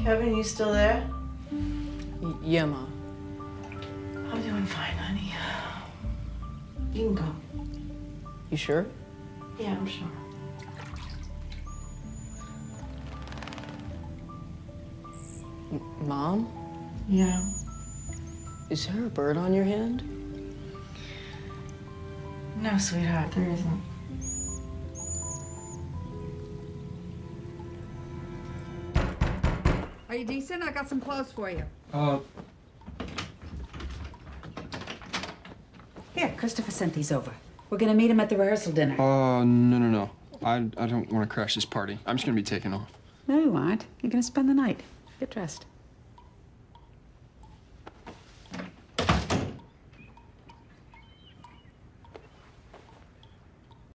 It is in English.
Kevin, you still there? Yeah, Ma. I'm doing fine, honey. You can go. You sure? Yeah, I'm sure. Mom? Yeah. Is there a bird on your hand? No, sweetheart, there isn't. Are you decent? I got some clothes for you. Here, Christopher sent these over. We're gonna meet him at the rehearsal dinner. No. I don't want to crash this party. I'm just gonna be taking off. No, you aren't. You're gonna spend the night. Get dressed.